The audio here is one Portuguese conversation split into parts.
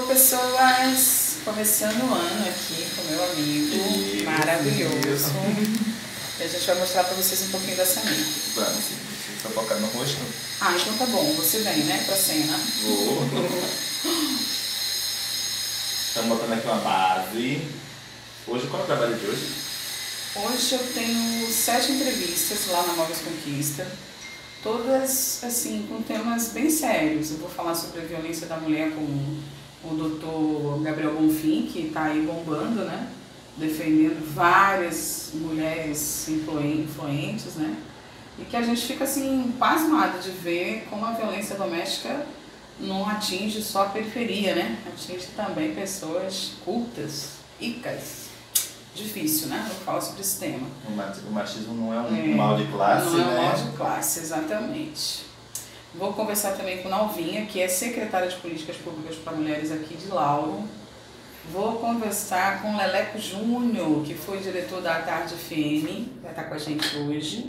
pessoas! Começando o ano aqui com meu amigo maravilhoso. E a gente vai mostrar pra vocês um pouquinho dessa make. Vamos, sim. Deixa eu focar no rosto. Ah, então tá bom. Você vem, né, pra cena. Vou. Estamos botando aqui uma base. Hoje, qual é o trabalho de hoje? Hoje eu tenho 7 entrevistas lá na Móveis Conquista. Todas, assim, com temas bem sérios. Eu vou falar sobre a violência da mulher com o Dr. Gabriel Bonfim, que está aí bombando, né? Defendendo várias mulheres influentes, né? E que a gente fica, assim, pasmado de ver como a violência doméstica não atinge só a periferia, né? Atinge também pessoas cultas, ricas. Difícil, né? Eu falo sobre esse tema. O machismo não é um mal de classe, não né? Não é um mal de classe, exatamente. Vou conversar também com Nalvinha, que é secretária de Políticas Públicas para Mulheres aqui de Lauro. Vou conversar com Leleco Júnior, que foi diretor da Tarde FM, vai estar com a gente hoje.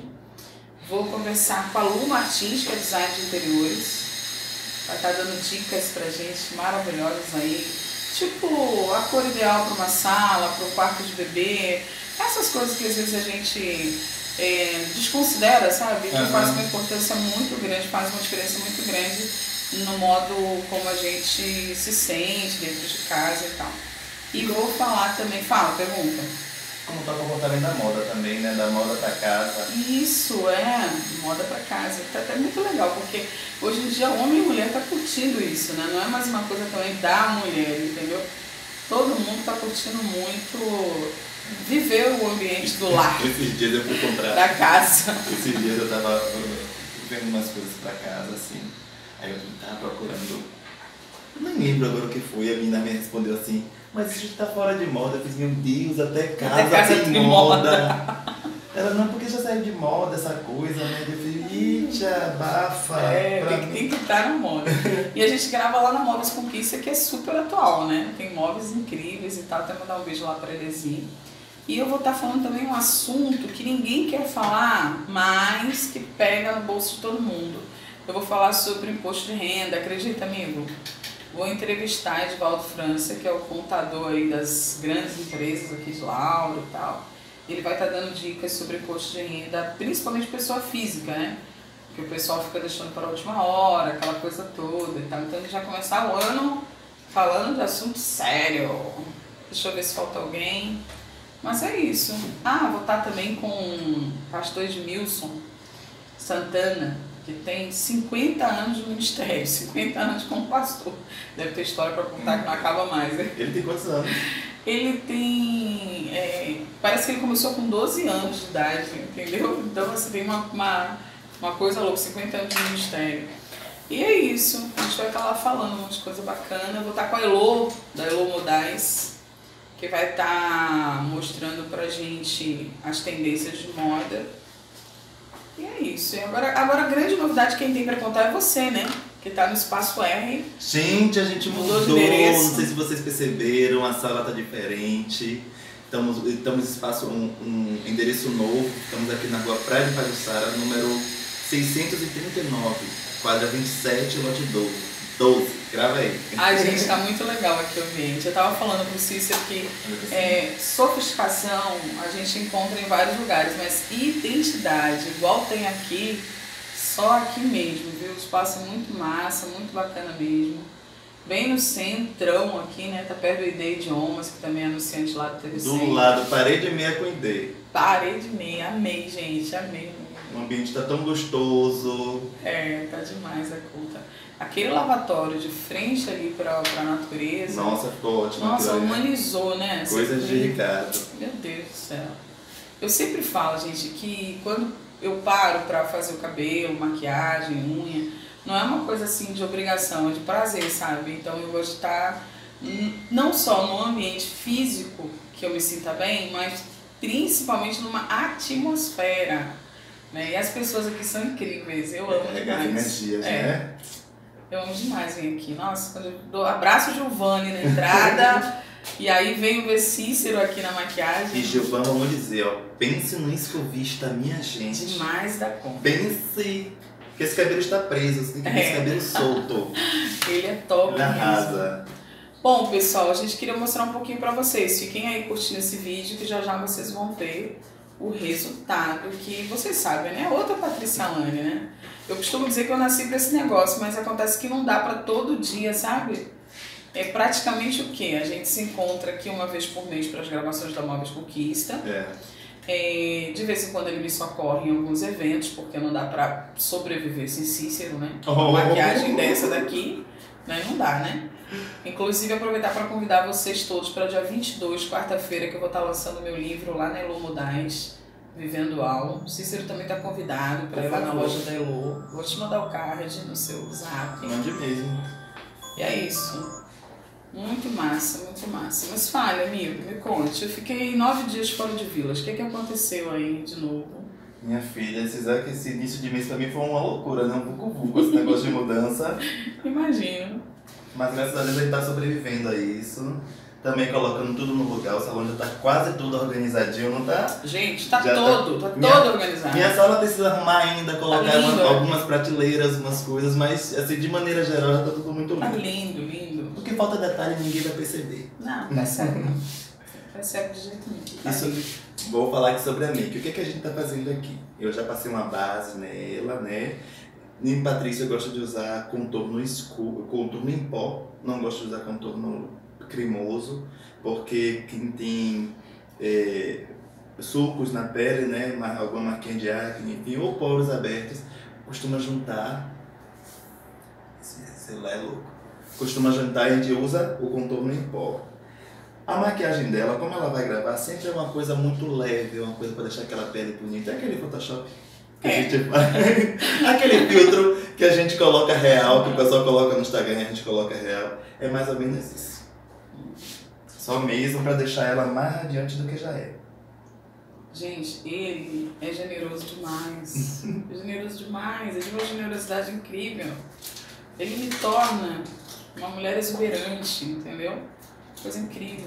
Vou conversar com a Lu Martins, que é design de interiores. Vai estar dando dicas pra gente maravilhosas aí. Tipo, a cor ideal para uma sala, para o quarto de bebê. Essas coisas que às vezes a gente desconsidera, sabe? Que faz uma importância muito grande, faz uma diferença muito grande no modo como a gente se sente dentro de casa e tal. E vou falar também, pergunta. Como está o comportamento da moda também, né? Da moda para casa. Isso, moda para casa. Tá até muito legal, porque hoje em dia homem e mulher tá curtindo isso, né? Não é mais uma coisa também da mulher, entendeu? Todo mundo tá curtindo muito viver o ambiente do lar. Esses dias eu fui comprar. Da casa. Esses dias eu tava vendo umas coisas para casa, assim. Aí eu tava procurando. Eu nem lembro agora o que foi. A menina me respondeu assim: mas isso tá fora de moda. Eu fiz, meu Deus, até casa tem moda. Ela, não, porque já saiu de moda essa coisa, né? Eu falei, ita, bafa. Tem que estar na moda. E a gente grava lá na Móveis Conquista, que é super atual, né? Tem móveis incríveis e tal. Até mandar um beijo lá pra Elezinha. E eu vou estar falando também um assunto que ninguém quer falar, mas que pega no bolso de todo mundo. Eu vou falar sobre o imposto de renda, acredita, amigo? Vou entrevistar Edvaldo França, que é o contador aí das grandes empresas aqui de Lauro e tal. Ele vai estar dando dicas sobre imposto de renda, principalmente pessoa física, né? Que o pessoal fica deixando para a última hora, aquela coisa toda e tal. Então ele já começar o ano falando de assunto sério. Deixa eu ver se falta alguém. Mas é isso. Vou estar também com o pastor Edmilson Santana, que tem 50 anos de ministério, 50 anos como pastor. Deve ter história para contar que não acaba mais, né? Ele tem quantos anos? Ele tem... parece que ele começou com 12 anos de idade, entendeu? Então você tem uma coisa louca, 50 anos de ministério. E é isso, a gente vai estar lá falando um monte de coisa bacana. Eu vou estar com a Elo, da Elo Modais, que vai estar mostrando pra gente as tendências de moda. E é isso. E agora a grande novidade que quem tem pra contar é você, né? Que tá no Espaço R. Gente, a gente mudou de endereço. Não sei se vocês perceberam, a sala tá diferente. Estamos no espaço, um endereço novo. Estamos aqui na rua Praia de Pajuçara, número 639, quadra 27, lote 12. Grava aí. Ai, gente, tá muito legal aqui o ambiente. Eu tava falando pro Cícero que sofisticação a gente encontra em vários lugares, mas identidade, igual tem aqui, só aqui mesmo, viu? O espaço é muito massa, muito bacana mesmo. Bem no centrão aqui, né? Tá perto do ID Idiomas, que também é anunciante lá do TV Do lado, parede meia com ID. Parede meia, amei, gente, amei. O ambiente tá tão gostoso. Tá demais a conta. Aquele lavatório de frente ali pra natureza. Nossa, ficou ótimo. Nossa, humanizou, né? Coisas de Ricardo. Meu Deus do céu. Eu sempre falo, gente, que quando eu paro pra fazer o cabelo, maquiagem, unha, não é uma coisa assim de obrigação, é de prazer, sabe? Então eu gosto de estar não só no ambiente físico que eu me sinta bem, mas principalmente numa atmosfera, né? E as pessoas aqui são incríveis, eu amo demais. Energias, né? Eu amo demais vir aqui. Nossa, quando eu dou abraço Giovanni na entrada e aí venho ver Cícero aqui na maquiagem. E Giovanni, vamos dizer, ó, pense no escovista, minha gente. Demais da conta. Pense que esse cabelo está preso, você tem que ver esse cabelo solto. Ele é top Ele arrasa. Bom, pessoal, a gente queria mostrar um pouquinho pra vocês. Fiquem aí curtindo esse vídeo que já já vocês vão ver o resultado que vocês sabem, né? Outra Patrícia Alane, né? Eu costumo dizer que eu nasci pra esse negócio, mas acontece que não dá pra todo dia, sabe? É praticamente o quê? A gente se encontra aqui uma vez por mês para as gravações da Móveis Conquista. De vez em quando ele me socorre em alguns eventos, porque não dá pra sobreviver sem Cícero, né? Uma maquiagem dessa daqui, né? Não dá, né? Inclusive, aproveitar para convidar vocês todos para dia 22, quarta-feira, que eu vou estar lançando meu livro lá na Elo Modais, Vivendo Al. Cícero também está convidado para ir lá na loja da Elo. Vou te mandar o card no seu zap. Mande mesmo. E é isso. Muito massa, muito massa. Mas fale, amigo, me conte. Eu fiquei 9 dias fora de Vilas. O que aconteceu aí de novo? Minha filha, vocês sabem que esse início de mês pra mim foi uma loucura, né? Um vucu-vucu, esse negócio de mudança. Imagino. Mas graças a Deus a gente tá sobrevivendo a isso. Também colocando tudo no lugar. O salão já tá quase tudo organizadinho, não tá? Gente, tá já todo organizado. Minha sala precisa arrumar ainda, colocar tá algumas prateleiras, umas coisas, mas assim, de maneira geral já tá tudo muito lindo. Tá lindo, lindo. O que falta detalhe ninguém vai perceber. Não, percebe não. Percebe de jeito nenhum. Tá Isso, vou falar aqui sobre a make. O que a gente tá fazendo aqui? Eu já passei uma base nela, né? Em Patrícia eu gosto de usar contorno escuro, contorno em pó. Não gosto de usar contorno cremoso, porque quem tem sulcos na pele, né? Alguma marquinha de acne, enfim, ou poros abertos, costuma juntar. Sei lá, é louco. Costuma juntar e a gente usa o contorno em pó. A maquiagem dela, como ela vai gravar, sempre é uma coisa muito leve, uma coisa para deixar aquela pele bonita. É aquele Photoshop que a gente faz. Aquele filtro que a gente coloca real, que o pessoal coloca no Instagram e a gente coloca real. É mais ou menos isso. Só mesmo para deixar ela mais radiante do que já é. Gente, ele é generoso demais. É generoso demais. É de uma generosidade incrível. Ele me torna uma mulher exuberante, entendeu? Coisa incrível.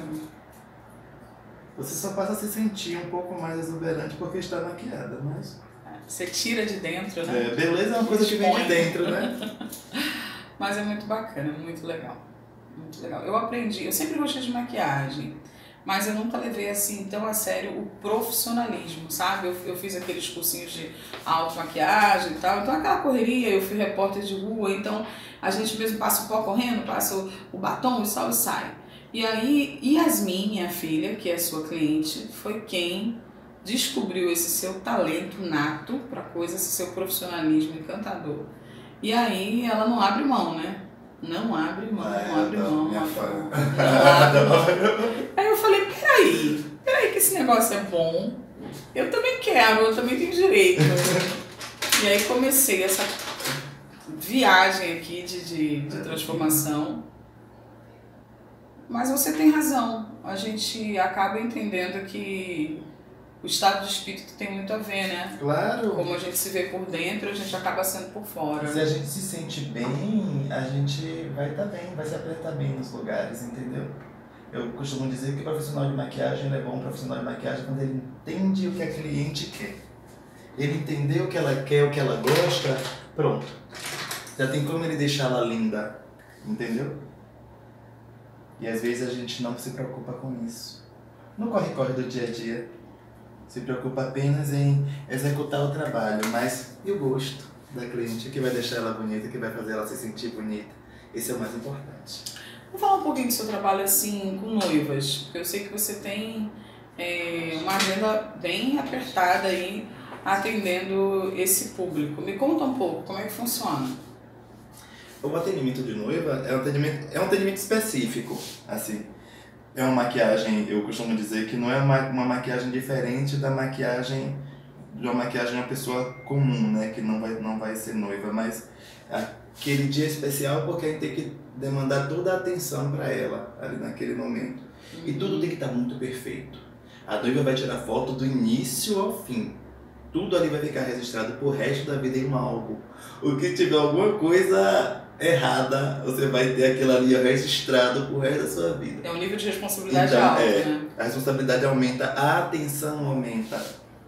Você só passa a se sentir um pouco mais exuberante porque está maquiada, mas... Você tira de dentro, né? Beleza é uma coisa que vem de dentro, né? Mas é muito bacana, muito legal. Muito legal. Eu aprendi, eu sempre gostei de maquiagem, mas eu nunca levei assim tão a sério o profissionalismo, sabe? Eu fiz aqueles cursinhos de automaquiagem e tal, então aquela correria, eu fui repórter de rua, então a gente mesmo passa o pó correndo, passa o batom, o sol e sai. E aí, Yasmin, minha filha, que é sua cliente, foi quem descobriu esse seu talento nato para coisa, esse seu profissionalismo encantador. E aí ela não abre mão, né? Não abre mão, não abre mão. Aí eu falei, peraí que esse negócio é bom. Eu também quero, eu também tenho direito. E aí comecei essa viagem aqui de transformação. Mas você tem razão, a gente acaba entendendo que o estado de espírito tem muito a ver, né? Claro. Como a gente se vê por dentro, a gente acaba sendo por fora. Se a gente se sente bem, a gente vai estar bem, vai se apresentar bem nos lugares, entendeu? Eu costumo dizer que o profissional de maquiagem é bom profissional de maquiagem quando ele entende o que a cliente quer. Ele entendeu o que ela quer, o que ela gosta, pronto. Já tem como ele deixar ela linda, entendeu? E às vezes a gente não se preocupa com isso. No corre-corre do dia a dia, se preocupa apenas em executar o trabalho, mas e o gosto da cliente, o que vai deixar ela bonita, o que vai fazer ela se sentir bonita. Esse é o mais importante. Vamos falar um pouquinho do seu trabalho assim com noivas, porque eu sei que você tem uma agenda bem apertada aí atendendo esse público. Me conta um pouco, como é que funciona? O atendimento de noiva é um atendimento específico, assim. É uma maquiagem, eu costumo dizer que não é uma maquiagem diferente de uma maquiagem de uma pessoa comum, né? Que não vai ser noiva, mas aquele dia especial porque a gente tem que demandar toda a atenção para ela ali naquele momento. E tudo tem que estar muito perfeito. A noiva vai tirar foto do início ao fim. Tudo ali vai ficar registrado pro resto da vida em um álbum. O que tiver alguma coisa errada, você vai ter aquilo ali registrado pro resto da sua vida. É um nível de responsabilidade alto, né? A responsabilidade aumenta, a atenção aumenta,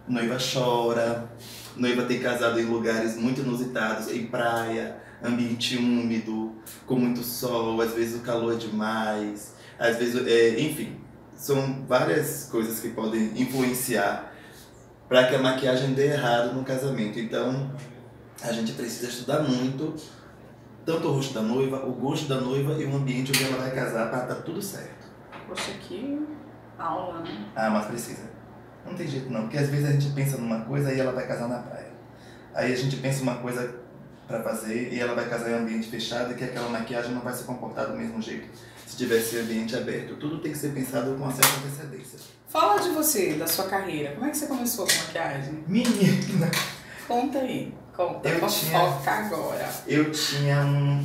noiva chora, noiva tem casado em lugares muito inusitados, em praia, ambiente úmido, com muito sol, às vezes o calor é demais, às vezes, enfim, são várias coisas que podem influenciar para que a maquiagem dê errado no casamento. Então, a gente precisa estudar muito, tanto o rosto da noiva, o gosto da noiva e o ambiente onde ela vai casar para dar tudo certo. Poxa, que aula, né? Ah, mas precisa. Não tem jeito não, porque às vezes a gente pensa numa coisa e ela vai casar na praia. Aí a gente pensa uma coisa para fazer e ela vai casar em ambiente fechado e que aquela maquiagem não vai se comportar do mesmo jeito se tivesse ambiente aberto. Tudo tem que ser pensado com uma certa antecedência. Fala de você, da sua carreira. Como é que você começou com maquiagem? Menina! Conta aí. Conta. Fofoca agora. Eu tinha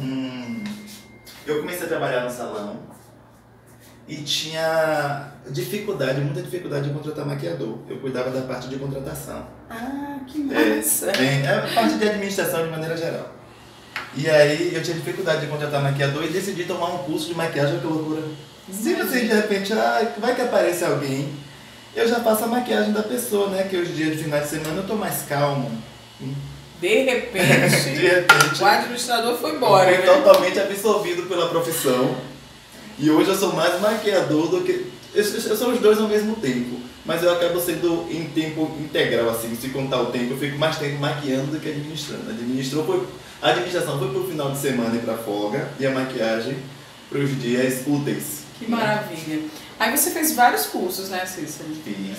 Eu comecei a trabalhar no salão e tinha muita dificuldade de contratar maquiador. Eu cuidava da parte de contratação. Ah, que massa! A parte de administração de maneira geral. E aí eu tinha dificuldade de contratar maquiador e decidi tomar um curso de maquiagem, que loucura. Se você de repente, vai que aparece alguém, eu já faço a maquiagem da pessoa, né? Que os dias de final de semana eu tô mais calmo. De repente, o administrador foi embora. Eu fui totalmente absorvido pela profissão. E hoje eu sou mais maquiador do que... Eu sou os dois ao mesmo tempo. Mas eu acabo sendo em tempo integral, assim. Se contar o tempo, eu fico mais tempo maquiando do que administrando. A administração foi pro final de semana e pra folga. E a maquiagem pros dias úteis. Que maravilha. Aí você fez vários cursos, né, Cícero? Fiz.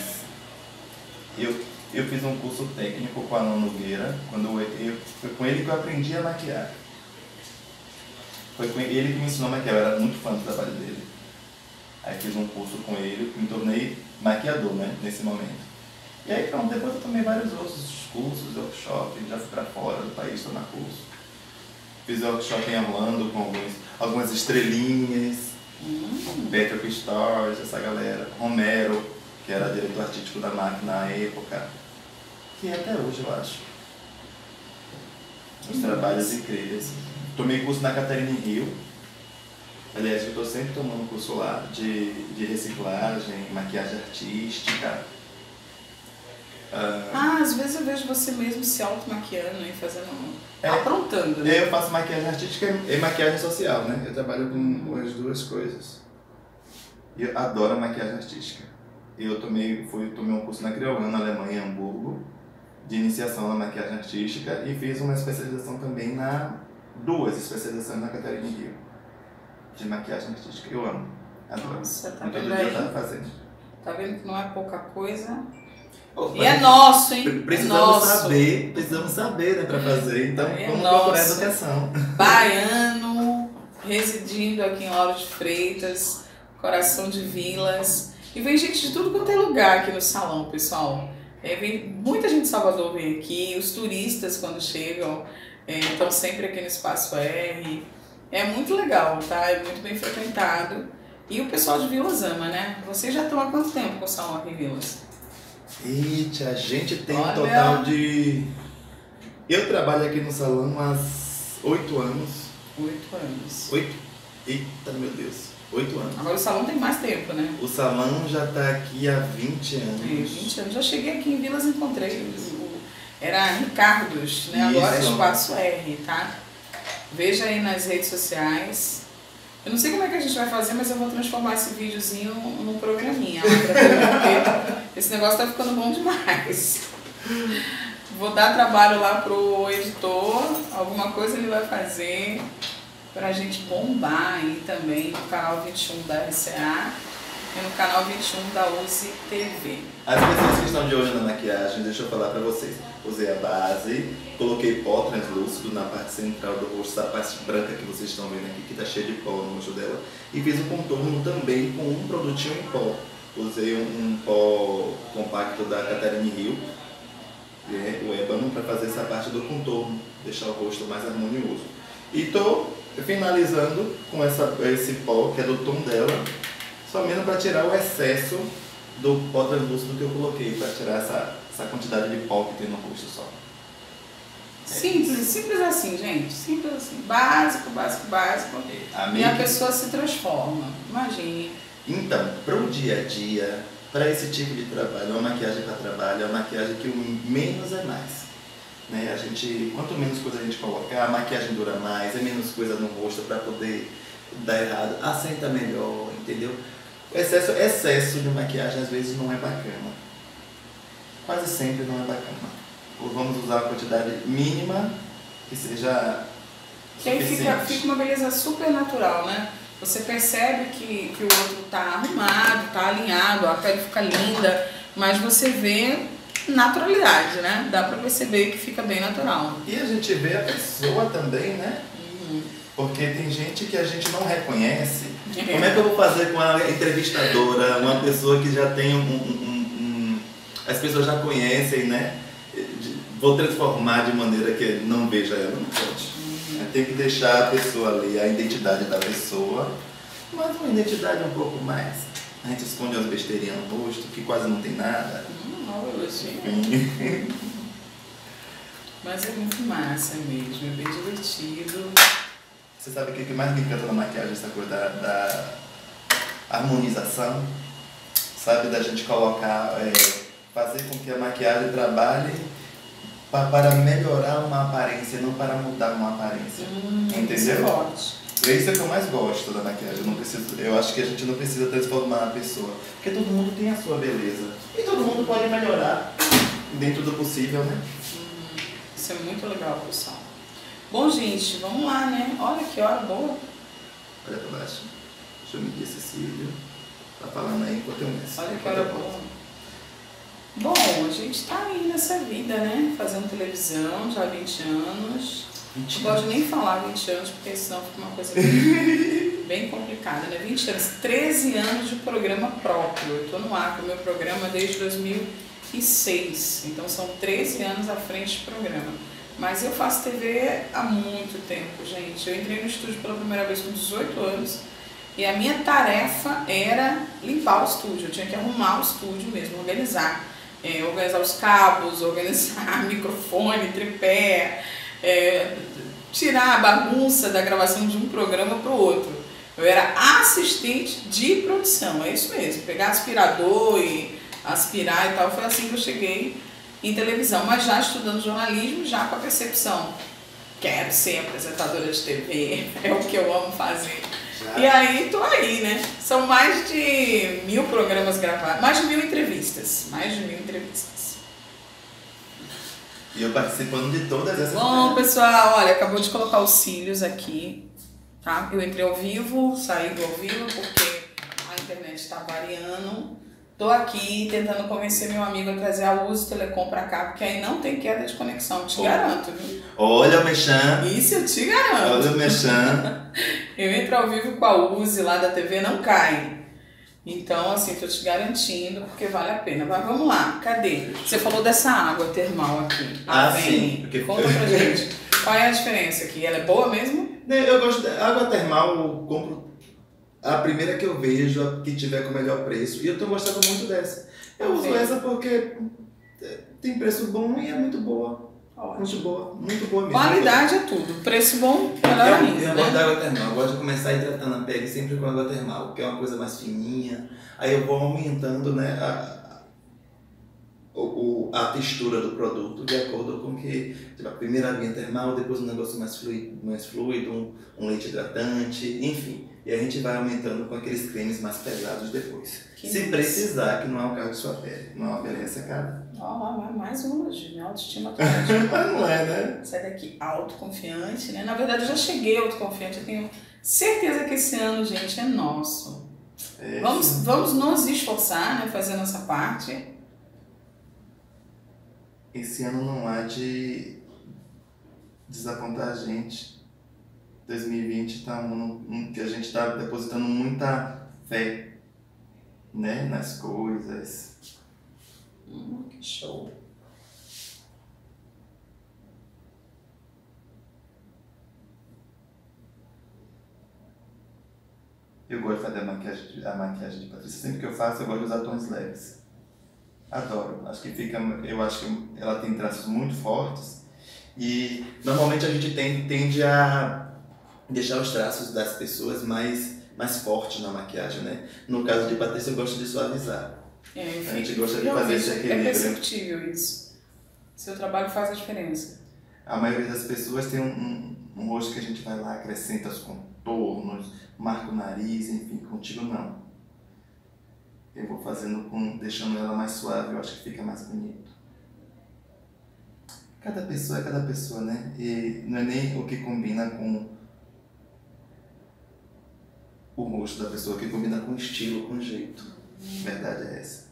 Eu fiz um curso técnico com a Ana Nogueira. Foi com ele que eu aprendi a maquiar. Foi com ele que me ensinou a maquiar. Eu era muito fã do trabalho dele. Aí fiz um curso com ele, me tornei maquiador, né, nesse momento. E aí pronto, depois eu tomei vários outros cursos, workshops, já fui pra fora do país tomar curso. Fiz workshop em Orlando com algumas estrelinhas, Peter Pistorius, essa galera, Romero, que era diretor artístico da MAC na época, que até hoje eu acho. Os trabalhos incríveis. Tomei curso na Catarina Rio. Aliás, eu estou sempre tomando curso lá de reciclagem, maquiagem artística. Às vezes eu vejo você mesmo se auto-maquiando e fazendo... aprontando, né? Eu faço maquiagem artística e maquiagem social, né? Eu trabalho com as duas coisas. E eu adoro maquiagem artística. Eu tomei um curso na Criolan, na Alemanha, em Hamburgo, de iniciação na maquiagem artística e fiz uma especialização também duas especializações na Catarina Rio, de maquiagem artística. Eu amo. Adoro. Nossa, tá todo vendo dia aí? eu tava fazendo. Tá vendo que não é pouca coisa? E é nosso, hein? Precisamos saber, né, pra fazer. Então, vamos procurar educação. Baiano, residindo aqui em Lauro de Freitas, coração de Vilas. E vem gente de tudo quanto é lugar aqui no salão, pessoal. Vem muita gente de Salvador vem aqui, os turistas quando chegam estão sempre aqui no Espaço R. É muito legal, tá? É muito bem frequentado. E o pessoal de Vilas ama, né? Vocês já estão há quanto tempo com o salão aqui em Vilas? Eita, a gente tem um total de... Eu trabalho aqui no salão há 8 anos. 8 anos. 8? Eita, meu Deus. 8 anos. Agora o salão tem mais tempo, né? O salão já está aqui há 20 anos. 20 anos. Já cheguei aqui em Vilas e encontrei. Era Ricardos, né? Agora é Espaço R, tá? Veja aí nas redes sociais. Eu não sei como é que a gente vai fazer, mas eu vou transformar esse videozinho num programinha lá pra ver, porque esse negócio tá ficando bom demais. Vou dar trabalho lá pro editor, alguma coisa ele vai fazer pra gente bombar aí também no canal 21 da RCA e no canal 21 da USI TV. As pessoas que estão de olho na maquiagem, deixa eu falar pra vocês. Usei a base, coloquei pó translúcido na parte central do rosto, essa parte branca que vocês estão vendo aqui, que tá cheia de pó no rosto dela. E fiz o contorno também com um produtinho em pó. Usei um pó compacto da Catarina Rio, o ébano, para fazer essa parte do contorno, deixar o rosto mais harmonioso. E tô finalizando com esse pó, que é do tom dela, somente para tirar o excesso do pó translúcido que eu coloquei, para tirar essa quantidade de pó que tem no rosto só. Simples assim, gente. Simples assim. Básico. E a pessoa se transforma. Imagine. Então, pro dia a dia, para esse tipo de trabalho, uma maquiagem para trabalho, é uma maquiagem que o menos é mais. Né? A gente, quanto menos coisa a gente colocar, a maquiagem dura mais, é menos coisa no rosto para poder dar errado, assenta melhor, entendeu? O excesso de maquiagem às vezes não é bacana. Quase sempre não é bacana. Ou vamos usar a quantidade mínima que seja que aí fica uma beleza super natural, né? Você percebe que o outro tá arrumado, tá alinhado, a pele fica linda, mas você vê naturalidade, né? Dá pra perceber que fica bem natural. E a gente vê a pessoa também, né? Porque tem gente que a gente não reconhece. Como é que eu vou fazer com a entrevistadora, uma pessoa que já tem as pessoas já conhecem, né? Vou transformar de maneira que não veja ela, não pode. Tem que deixar a pessoa ali, a identidade da pessoa, mas uma identidade um pouco mais. A gente esconde umas besteirinhas no rosto, que quase não tem nada. Mas é muito massa mesmo, é bem divertido. Você sabe o que mais me encanta na maquiagem? Essa coisa da harmonização, sabe? Da gente colocar, fazer com que a maquiagem trabalhe para melhorar uma aparência, não para mudar uma aparência. Entendeu? É isso que eu mais gosto da maquiagem. Eu acho que a gente não precisa transformar a pessoa, porque todo mundo tem a sua beleza e todo mundo pode melhorar dentro do possível, né? Isso é muito legal, pessoal. Bom, gente, vamos lá, né? Olha que hora boa. Olha pra baixo. Deixa eu medir esse cílio. Tá falando aí enquanto eu meço. Olha que hora boa. Bom, a gente tá aí nessa vida, né? Fazendo televisão já há 20 anos. Não gosto nem falar 20 anos, porque senão fica uma coisa bem complicada, né? 20 anos, 13 anos de programa próprio. Eu tô no ar com o meu programa desde 2006. Então são 13 anos à frente de programa. Mas eu faço TV há muito tempo, gente. Eu entrei no estúdio pela primeira vez com 18 anos e a minha tarefa era limpar o estúdio. Eu tinha que arrumar o estúdio mesmo, organizar. Organizar os cabos, organizar microfone, tripé, tirar a bagunça da gravação de um programa para o outro. Eu era assistente de produção, é isso mesmo. Pegar aspirador e aspirar e tal, foi assim que eu cheguei em televisão, mas já estudando jornalismo, já com a percepção, quero ser apresentadora de TV, é o que eu amo fazer. Já. E aí, tô aí, né? São mais de 1000 programas gravados, mais de 1000 entrevistas, E eu participando de todas essas... Bom, pessoal, olha, acabou de colocar os cílios aqui, tá? Eu entrei ao vivo, saí do ao vivo porque a internet está variando. Tô aqui tentando convencer meu amigo a trazer a Uzi Telecom pra cá, porque aí não tem queda de conexão, te garanto, viu? Olha o Mechan. Isso eu te garanto. Olha o Mechan. Eu entro ao vivo com a Uzi lá da TV, não cai. Então, assim, tô te garantindo, porque vale a pena. Mas vamos lá, cadê? Você falou dessa água termal aqui. Sim. Porque... Conta pra gente. Qual é a diferença aqui? Ela é boa mesmo? Eu gosto da água termal, eu compro a primeira que eu vejo, a que tiver com o melhor preço. E eu tô gostando muito dessa. Eu uso essa porque tem preço bom e é muito boa. Ótimo. Muito boa mesmo. Qualidade é tudo. Preço bom, melhor ainda. Eu gosto da água termal. Eu gosto de começar hidratando a pele sempre com água termal, que é uma coisa mais fininha. Aí eu vou aumentando, né, a textura do produto de acordo com que, tipo, a primeira aguinha termal, depois um negócio mais fluido, um leite hidratante, enfim. E a gente vai aumentando com aqueles cremes mais pesados depois. Se precisar, que não é o caso de sua pele, não é uma pele ressecada. Mais um elogio, minha autoestima tá Mas não é, né? Sai daqui autoconfiante, né? Na verdade, eu já cheguei autoconfiante. Eu tenho certeza que esse ano, gente, é nosso. Vamos nos esforçar, né? Fazer a nossa parte. Esse ano não há de desapontar a gente. 2020 está que a gente está depositando muita fé, né, nas coisas. Que show! Eu gosto de fazer a maquiagem de Patrícia. Sempre que eu faço, eu gosto de usar tons leves. Adoro. Eu acho que ela tem traços muito fortes e normalmente a gente tende a deixar os traços das pessoas mais fortes na maquiagem, né? No caso de Patrícia, eu gosto de suavizar. A gente gosta de fazer esse equilíbrio. É perceptível isso. Seu trabalho faz a diferença. A maioria das pessoas tem um rosto que a gente vai lá, acrescenta os contornos, marca o nariz, enfim, contigo não. Eu vou fazendo deixando ela mais suave, eu acho que fica mais bonito. Cada pessoa é cada pessoa, né? E não é nem o que combina com o rosto da pessoa, o que combina com o estilo, com o jeito. A verdade é essa.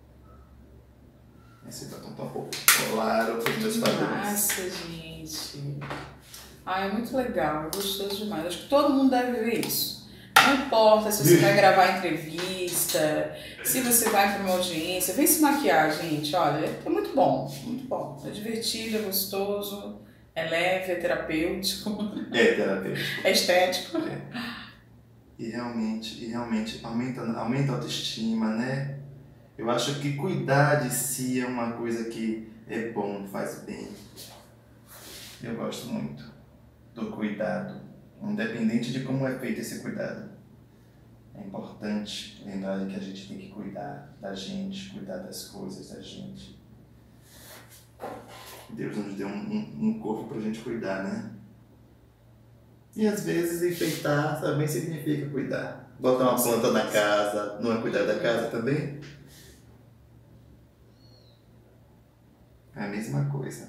Esse batom tá um pouco claro para os meus padrões. Nossa, gente. É muito legal, é gostoso demais. Acho que todo mundo deve ver isso. Não importa se você vai gravar entrevista, se você vai para uma audiência, vem se maquiar, gente. Olha, é muito bom, muito bom. É divertido, é gostoso, é leve, é terapêutico. É terapêutico. É estético. É. E realmente aumenta a autoestima, né? Eu acho que cuidar de si é uma coisa que é bom, faz bem. Eu gosto muito do cuidado, independente de como é feito esse cuidado. É importante lembrar que a gente tem que cuidar da gente, cuidar das coisas da gente. Deus nos deu um corpo pra gente cuidar, né? E às vezes enfeitar também significa cuidar. Botar uma planta na casa, não é cuidar da casa também? É a mesma coisa.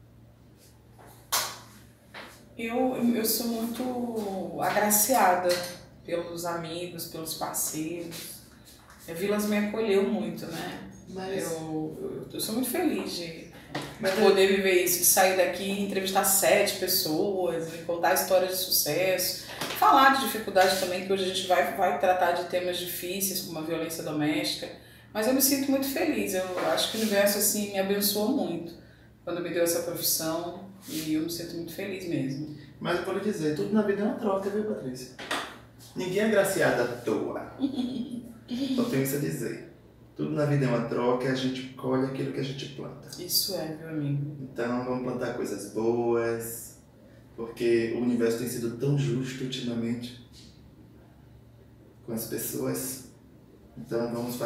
Eu sou muito agraciada pelos amigos, pelos parceiros. A Vilas me acolheu muito, né? Eu sou muito feliz de poder viver isso, de sair daqui e entrevistar 7 pessoas, e contar histórias de sucesso, falar de dificuldade também, que hoje a gente vai tratar de temas difíceis, como a violência doméstica, mas eu me sinto muito feliz. Eu acho que o universo assim, me abençoou muito quando me deu essa profissão e eu me sinto muito feliz mesmo. Mas eu vou lhe dizer, tudo na vida é uma troca, viu, Patrícia? Ninguém é agraciado à toa. Só tenho isso a dizer. Tudo na vida é uma troca e a gente colhe aquilo que a gente planta. Isso é, meu amigo. Então vamos plantar coisas boas, porque o universo tem sido tão justo ultimamente com as pessoas. Então vamos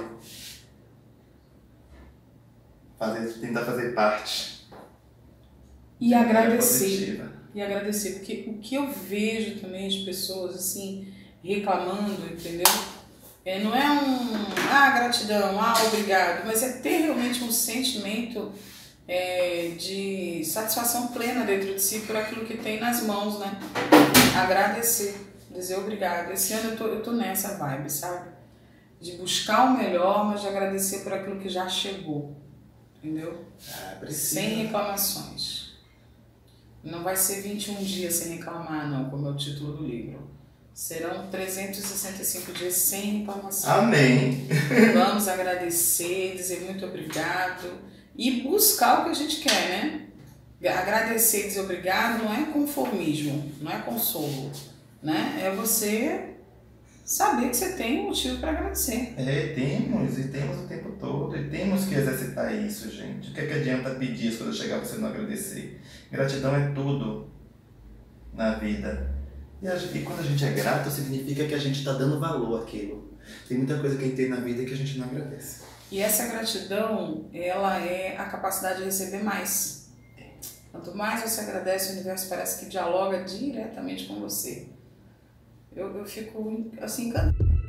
tentar fazer parte. E agradecer. E agradecer, porque o que eu vejo também de pessoas assim, reclamando, entendeu? Não é gratidão, obrigado, mas é ter realmente um sentimento de satisfação plena dentro de si por aquilo que tem nas mãos, né? Agradecer, dizer obrigado. Esse ano eu tô nessa vibe, sabe? De buscar o melhor, mas de agradecer por aquilo que já chegou, entendeu? Sem reclamações. Não vai ser 21 dias sem reclamar, não, como é o título do livro. Serão 365 dias sem reclamação. Amém! Vamos agradecer, dizer muito obrigado e buscar o que a gente quer, né? Agradecer e dizer obrigado não é conformismo, não é consolo, né? É você saber que você tem um motivo para agradecer. Temos o tempo todo, e temos que exercitar isso, gente. O que adianta pedir isso quando chegar você não agradecer? Gratidão é tudo na vida. E quando a gente é grato, significa que a gente está dando valor àquilo. Tem muita coisa que a gente tem na vida que a gente não agradece. E essa gratidão, ela é a capacidade de receber mais. Quanto mais você agradece, o universo parece que dialoga diretamente com você. Eu fico assim encantada.